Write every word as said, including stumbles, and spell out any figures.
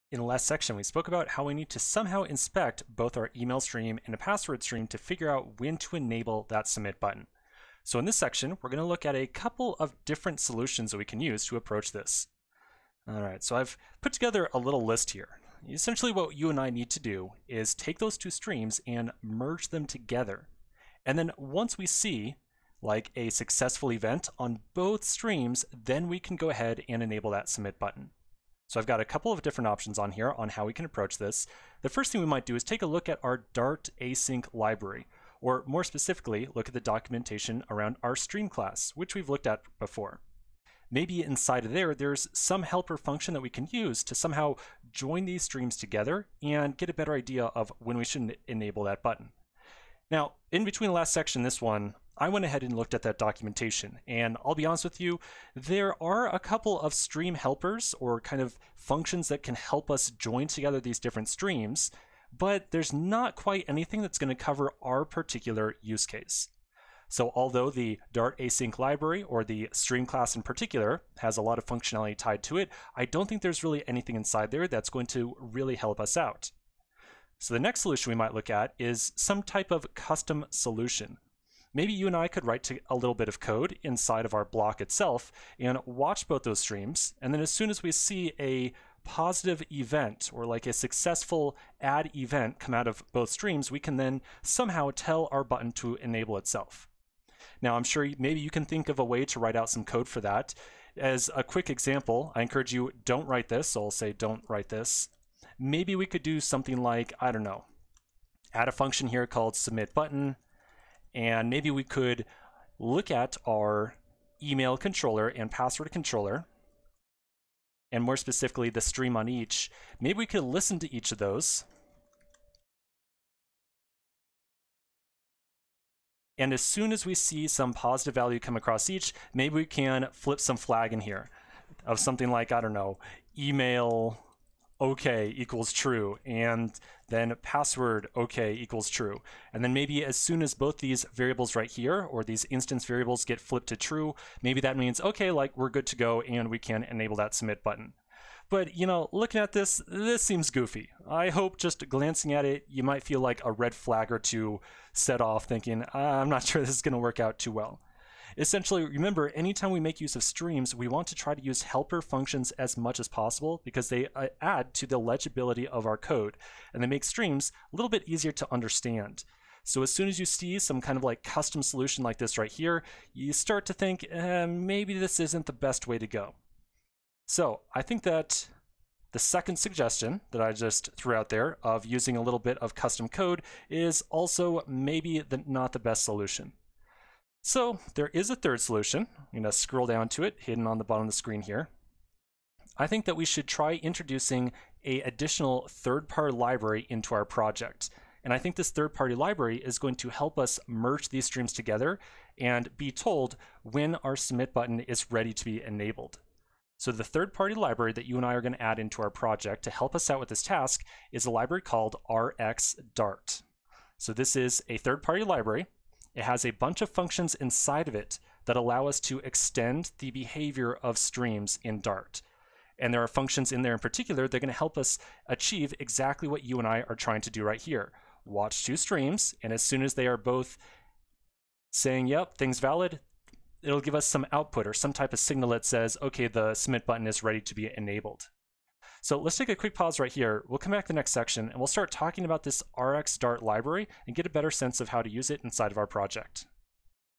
In the last section, we spoke about how we need to somehow inspect both our email stream and a password stream to figure out when to enable that submit button. So in this section, we're going to look at a couple of different solutions that we can use to approach this. All right, so I've put together a little list here. Essentially what you and I need to do is take those two streams and merge them together. And then once we see like a successful event on both streams, then we can go ahead and enable that submit button. So I've got a couple of different options on here on how we can approach this. The first thing we might do is take a look at our Dart async library, or more specifically, look at the documentation around our stream class, which we've looked at before. Maybe inside of there, there's some helper function that we can use to somehow join these streams together and get a better idea of when we should enable that button. Now, in between the last section and this one, I went ahead and looked at that documentation, and I'll be honest with you, there are a couple of stream helpers or kind of functions that can help us join together these different streams, but there's not quite anything that's going to cover our particular use case. So although the Dart async library, or the stream class in particular, has a lot of functionality tied to it, I don't think there's really anything inside there that's going to really help us out. So the next solution we might look at is some type of custom solution. Maybe you and I could write to a little bit of code inside of our block itself and watch both those streams, and then as soon as we see a positive event or like a successful add event come out of both streams, we can then somehow tell our button to enable itself. Now I'm sure maybe you can think of a way to write out some code for that. As a quick example, I encourage you, don't write this, so I'll say don't write this. Maybe we could do something like, I don't know, add a function here called submit button, and maybe we could look at our email controller and password controller, and more specifically the stream on each. Maybe we could listen to each of those. And as soon as we see some positive value come across each, maybe we can flip some flag in here of something like, I don't know, email okay equals true, and then password okay equals true. And then maybe as soon as both these variables right here, or these instance variables, get flipped to true, maybe that means, okay, like we're good to go and we can enable that submit button. But, you know, looking at this, this seems goofy. I hope just glancing at it, you might feel like a red flag or two set off thinking, I'm not sure this is going to work out too well. Essentially, remember, anytime we make use of streams, we want to try to use helper functions as much as possible because they uh, add to the legibility of our code, and they make streams a little bit easier to understand. So as soon as you see some kind of like custom solution like this right here, you start to think, eh, maybe this isn't the best way to go. So I think that the second suggestion that I just threw out there of using a little bit of custom code is also maybe the, not the best solution. So there is a third solution. I'm going to scroll down to it, hidden on the bottom of the screen here. I think that we should try introducing an additional third-party library into our project. And I think this third-party library is going to help us merge these streams together and be told when our submit button is ready to be enabled. So the third-party library that you and I are going to add into our project to help us out with this task is a library called R X Dart. So this is a third-party library. It has a bunch of functions inside of it that allow us to extend the behavior of streams in Dart. And there are functions in there in particular that are going to help us achieve exactly what you and I are trying to do right here. Watch two streams, and as soon as they are both saying, yep, thing's valid, it'll give us some output or some type of signal that says, okay, the submit button is ready to be enabled. So let's take a quick pause right here. We'll come back to the next section and we'll start talking about this R X Dart library and get a better sense of how to use it inside of our project.